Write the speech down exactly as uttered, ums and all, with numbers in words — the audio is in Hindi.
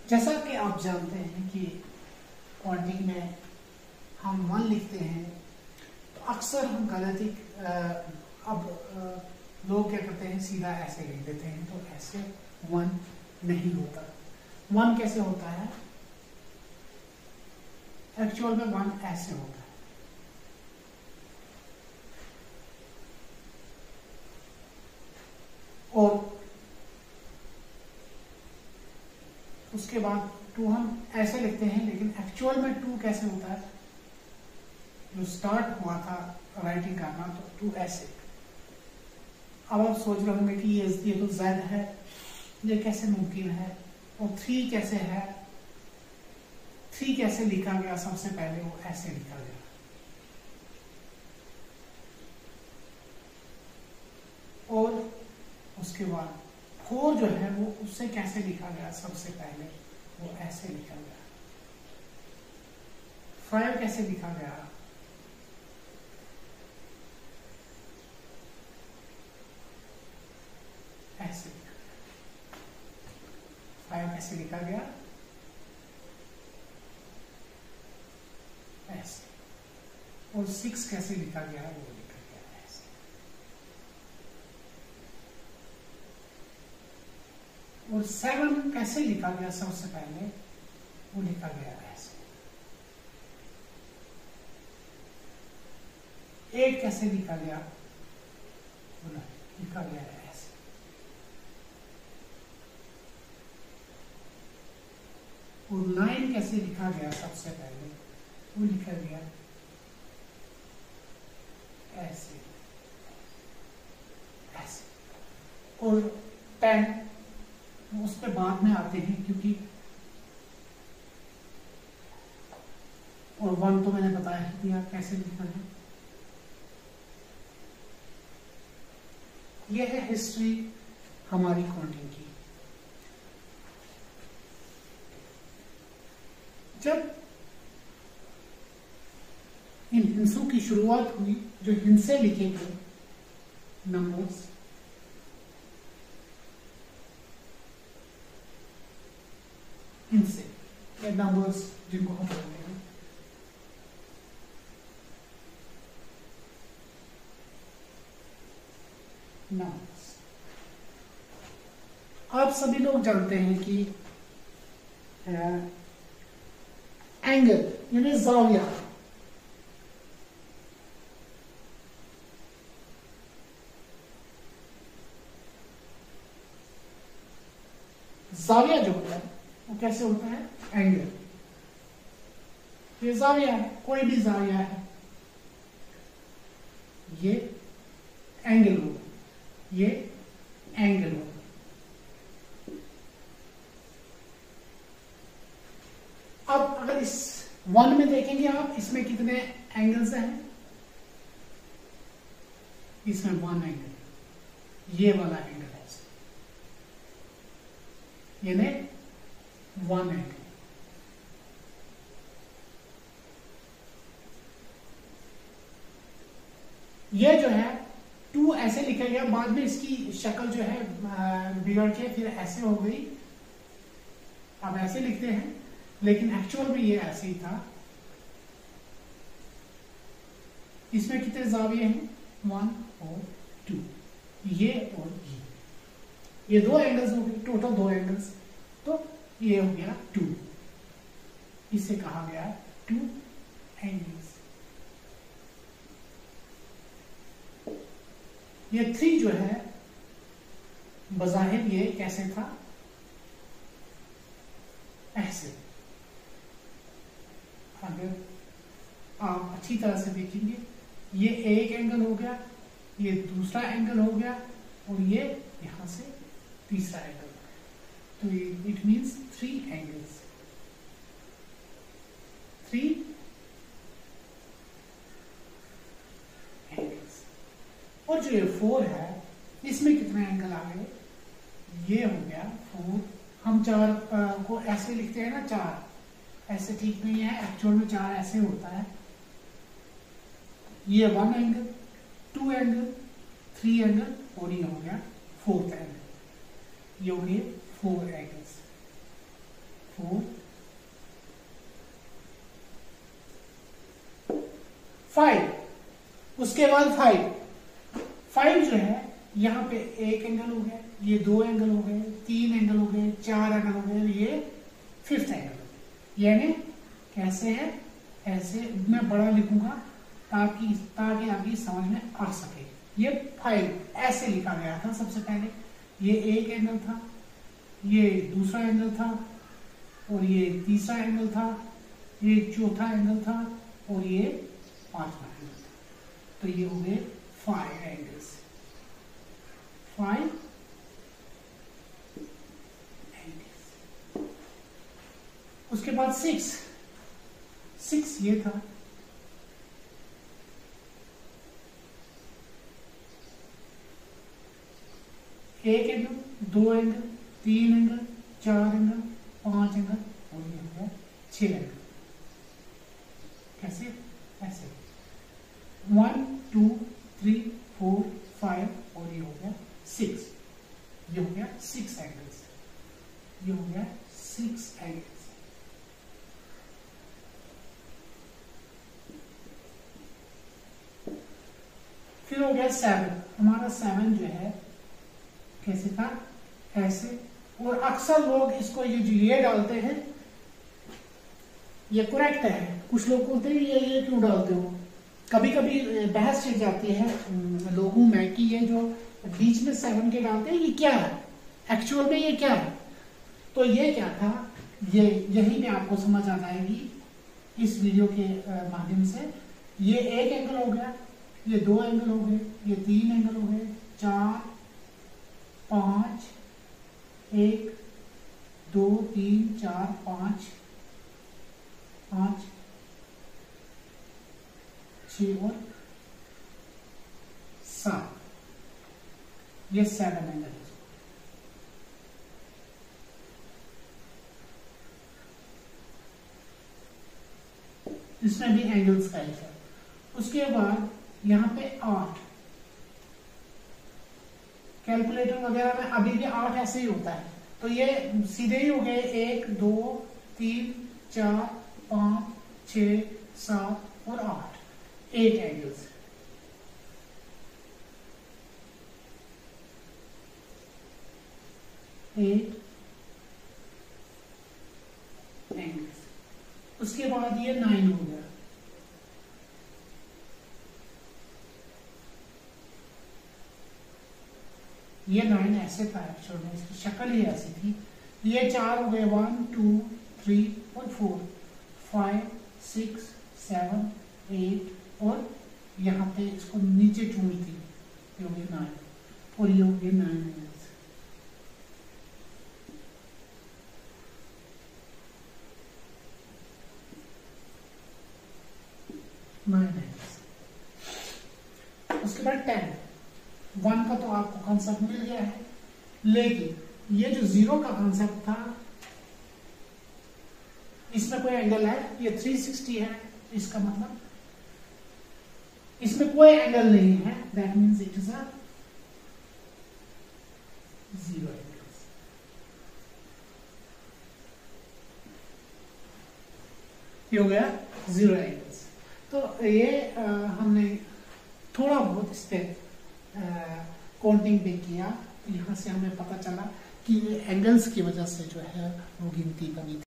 जैसा कि आप जानते हैं कि क्वांटिटी में हम वन लिखते हैं तो अक्सर हम गलती अब आ, लोग क्या करते हैं, सीधा ऐसे लिख देते हैं। तो ऐसे वन नहीं होता। वन कैसे होता है? एक्चुअल में वन ऐसे होता है। और उसके बाद टू हम ऐसे लिखते हैं, लेकिन एक्चुअल में टू कैसे होता है? जो स्टार्ट हुआ था राइटिंग करना तो टू ऐसे। अब आप सोच रहे होंगे कि ये ये तो जेड है, ये कैसे मुमकिन है? और थ्री कैसे है? थ्री कैसे लिखा गया? सबसे पहले वो ऐसे लिखा गया। और उसके बाद फोर जो है वो उससे कैसे लिखा गया? सबसे पहले वो ऐसे लिखा गया। फाइव कैसे लिखा गया? ऐसे लिखा गया। फाइव कैसे लिखा गया? ऐसे। और सिक्स कैसे लिखा गया? वो लिखा गया ऐसे। और सेवन कैसे लिखा गया? सबसे पहले वो लिखा गया ऐसे। एट कैसे लिखा गया? वो लिखा गया ऐसे। और नाइन कैसे लिखा गया? सबसे पहले वो लिखा गया ऐसे ऐसे। और टेन उस पर बाद में आते हैं, क्योंकि और वन तो मैंने बताया ही दिया कैसे लिखना है। यह है हिस्ट्री हमारी काउंटिंग की। जब इन हिंसों की शुरुआत हुई, जो हिंसे लिखे गए नंबर्स, हिंसे या नंबर्स जिनको हम बोलते हैं, नंबर्स। आप सभी लोग जानते हैं कि एंगल यानी जाविया, जाविया जो होता है वो कैसे होता है? एंगल। ये जाविया है, कोई भी जाविया है, ये एंगल होगा, ये एंगल होगा। अब अगर इस वन में देखेंगे आप, इसमें कितने एंगल्स हैं? इसमें वन एंगल, ये वाला एंगल है, यानी वन एंगल। ये जो है टू ऐसे लिखा गया, बाद में इसकी शक्ल जो है बिगड़ के फिर ऐसे हो गई। अब ऐसे लिखते हैं, लेकिन एक्चुअल में ये ऐसे ही था। इसमें कितने जाविये हैं? वन और टू, ये और ये ये दो एंगल्स हो गए, टोटल दो एंगल्स। तो ये हो गया टू, इसे कहा गया टू एंगल्स। ये थ्री जो है बजाहिर ये कैसे था? ऐसे। अगर आप अच्छी तरह से देखेंगे, ये एक एंगल हो गया, ये दूसरा एंगल हो गया, और ये यहां से तीसरा एंगल हो गया। तो it means three angles, three angles. और जो ये फोर है, इसमें कितने एंगल आ गए? ये हो गया फोर। हम चार आ, को ऐसे लिखते हैं ना, चार ऐसे ठीक नहीं है, एक्चुअल में चार ऐसे होता है। ये one angle, two angle, three angle, और ये हो गया फोर्थ एंगल। ये हो गए फोर एंगल्स। फोर, फाइव, उसके बाद फाइव, फाइव जो है यहां पे एक एंगल हो गया, ये दो एंगल हो गए, तीन एंगल हो गए, चार एंगल हो गए, ये फिफ्थ एंगल। यानी कैसे है, ऐसे मैं बड़ा लिखूंगा ताकि ताकि आपकी समझ में आ सके। ये फाइव ऐसे लिखा गया था सबसे पहले, ये एक एंगल था, ये दूसरा एंगल था, और ये तीसरा एंगल था, ये चौथा एंगल था, और ये पांचवा एंगल था। तो ये हो गए फाइव एंगल्स, फाइव एंगल्स। उसके बाद सिक्स, सिक्स ये था, एक एंगल, दो एंगल, तीन एंगल, चार एंगल, पांच एंगल, और ये हो गया छह एंगल। कैसे, ऐसे one two three four five, और ये हो गया सिक्स, ये हो गया सिक्स एंगल्स, ये हो गया सिक्स एंगल्स। फिर हो गया सेवन, हमारा सेवन जो है कैसे था, ऐसे। और अक्सर लोग इसको ये जो ये डालते हैं ये करेक्ट है, कुछ लोग बोलते हैं ये ये क्यों डालते हो। कभी कभी बहस छिड़ जाती है लोगों में कि ये जो बीच में सेवन के डालते हैं ये क्या है, एक्चुअल में ये क्या है। तो ये क्या था, ये यही में आपको समझ आ जाएगी इस वीडियो के माध्यम से। ये एक एंगल हो गया, ये दो एंगल हो गए, ये तीन एंगल हो गए, चार, पांच, एक, दो, तीन, चार, पांच, पांच, छह और सात, ये सेवन एंगल है। इसमें भी एंगल्स का है। उसके बाद यहां पे आठ, कैलकुलेटर वगैरह में अभी भी आठ ऐसे ही होता है। तो ये सीधे ही हो गए, एक, दो, तीन, चार, पांच, छ, सात और आठ, एट एंगल्स। Eight angles. उसके बाद ये नाइन हो गया, ये नाइन ऐसे था एक्चुअल में, इसकी शक्ल ही ऐसी थी। ये चार हो गए, वन टू थ्री और four, five six seven eight, और यहाँ पे इसको नीचे चूड़ी थी, ये हो गए नाइन, और ये हो गए नाइन एंगल्स। Nine angles. उसके बाद टेन, वन का तो आपको कॉन्सेप्ट मिल गया है, लेकिन ये जो जीरो का कॉन्सेप्ट था, इसमें कोई एंगल है, ये थ्री सिक्सटी है, इसका मतलब इसमें कोई एंगल नहीं है, that means it is a zero angles. ये हो गया जीरो एंगल्स। तो ये आ, हमने थोड़ा बहुत इस पे काउंटिंग पे किया, यहाँ से हमें पता चला कि ये एंगल्स की वजह से जो है वो गिनती बनी थी।